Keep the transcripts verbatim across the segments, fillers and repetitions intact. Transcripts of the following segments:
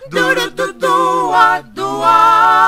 Du-du-du-du-a-du-a.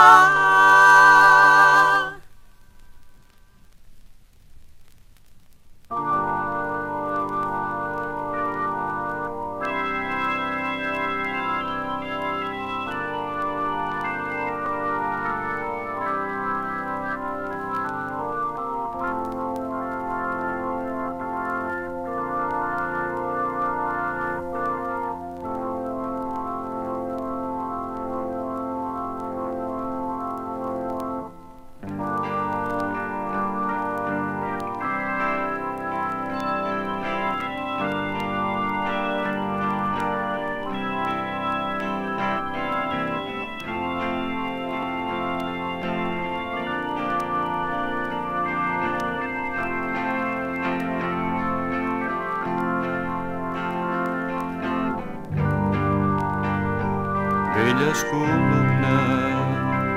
Velles columnes,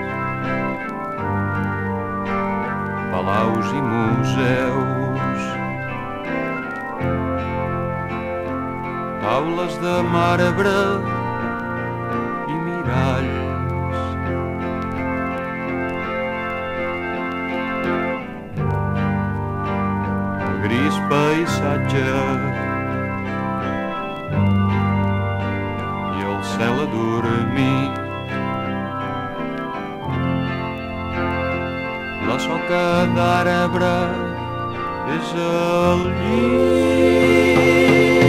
palaus i museus, taules de marbre i miralls. El gris paisatge i el cel adormit, la soca d'arbre és el llit.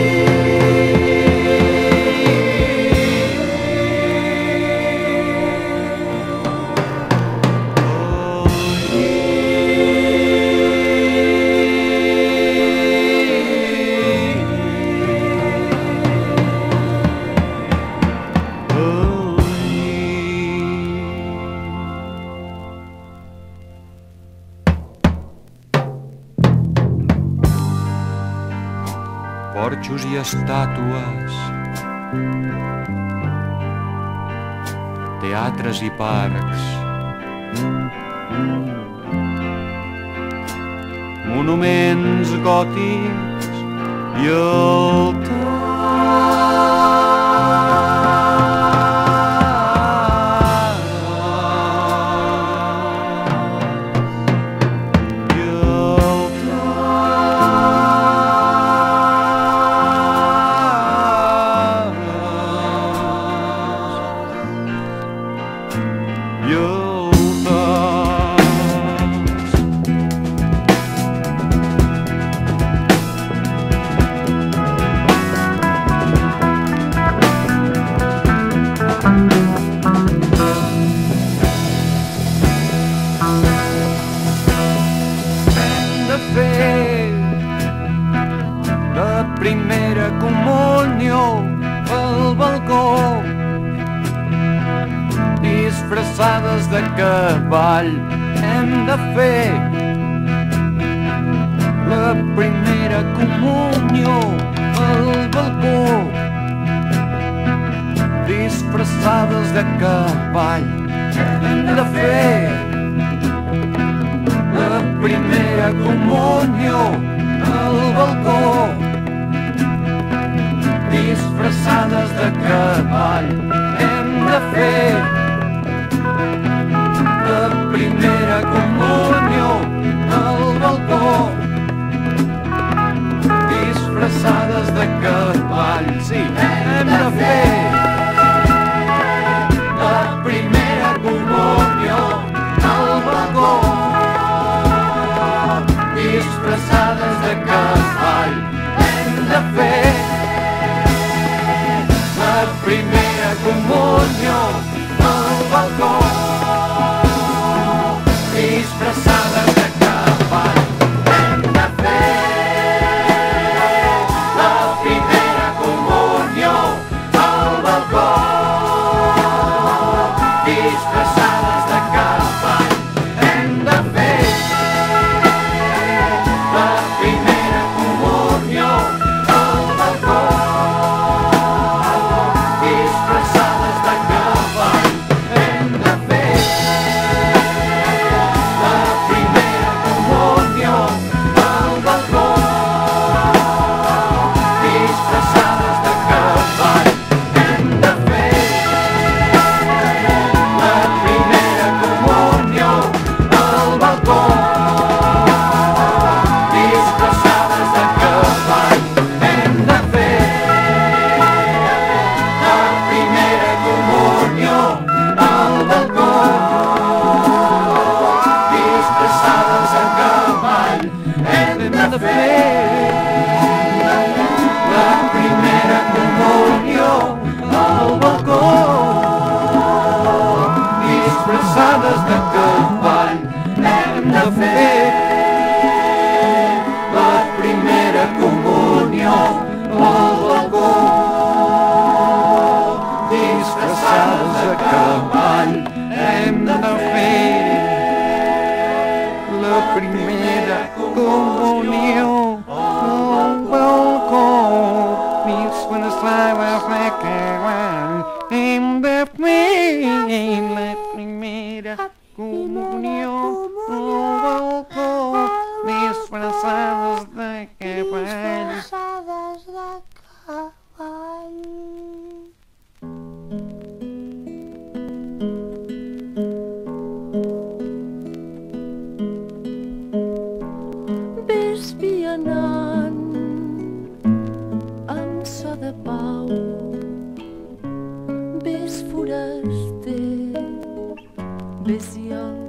Porxos i estàtues, teatres i parcs, monuments gòtics i la primera comunió al balcó, disfressades de cavall. Hem de fer la primera comunió al balcó, disfressades de cavall. Hem de fer la primera comunió al balcó, disfressades de cavall. Hem de fer la primera comunió al balcó, disfressades de cavall. Sí, hem de fer la primera comunió al balcó, disfressades de cavall. Hem de fer la primera comunió al balcó, disfressades de cavall. Hem de fer la primera comunió al balcó, disfressades de cavall. Hem de fer la primera comunió al balcó, disfressades de cavall. disfressades de cavall. Hem de fer la primera comunió al balcó, disfressades de cavall. Hem de fer la primera comunió al balcó, disfressades de cavall. Disfressades de cavall. Ves vianant amb so de pau, ves foraster, ves i el